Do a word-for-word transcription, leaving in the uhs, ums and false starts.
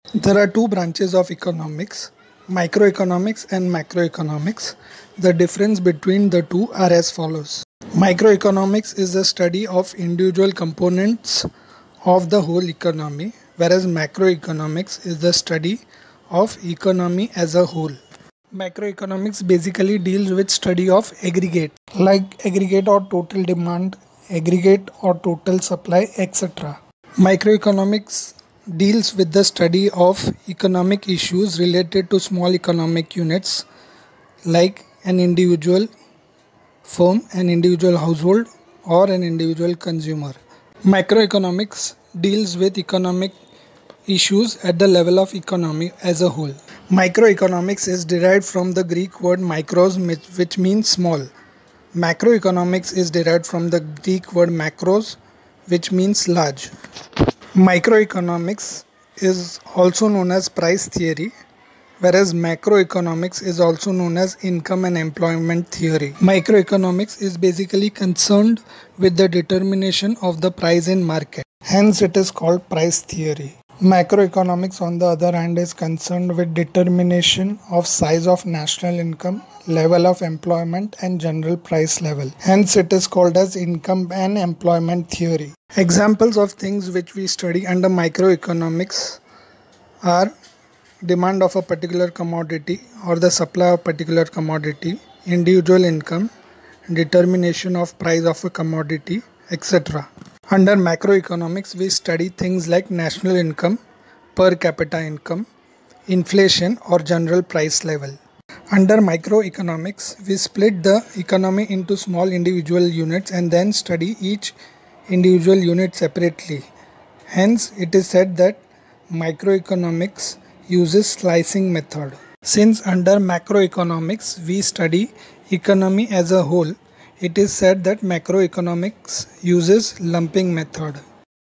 There are two branches of economics, microeconomics and macroeconomics. The difference between the two are as follows. Microeconomics is the study of individual components of the whole economy, whereas macroeconomics is the study of economy as a whole. Macroeconomics basically deals with study of aggregate, like aggregate or total demand, aggregate or total supply, et cetera. Microeconomics deals with the study of economic issues related to small economic units like an individual firm, an individual household, or an individual consumer. Macroeconomics deals with economic issues at the level of economy as a whole. Microeconomics is derived from the Greek word micros, which means small. Macroeconomics is derived from the Greek word macros, which means large. Microeconomics is also known as price theory, whereas macroeconomics is also known as income and employment theory. Microeconomics is basically concerned with the determination of the price in market. Hence it is called price theory. Macroeconomics, on the other hand, is concerned with determination of size of national income, level of employment and general price level. Hence it is called as income and employment theory. Examples of things which we study under microeconomics are demand of a particular commodity or the supply of particular commodity, individual income, determination of price of a commodity, et cetera. Under macroeconomics, we study things like national income, per capita income, inflation or general price level. Under microeconomics, we split the economy into small individual units and then study each individual unit separately. Hence, it is said that microeconomics uses slicing method. Since under macroeconomics, we study economy as a whole, it is said that macroeconomics uses lumping method.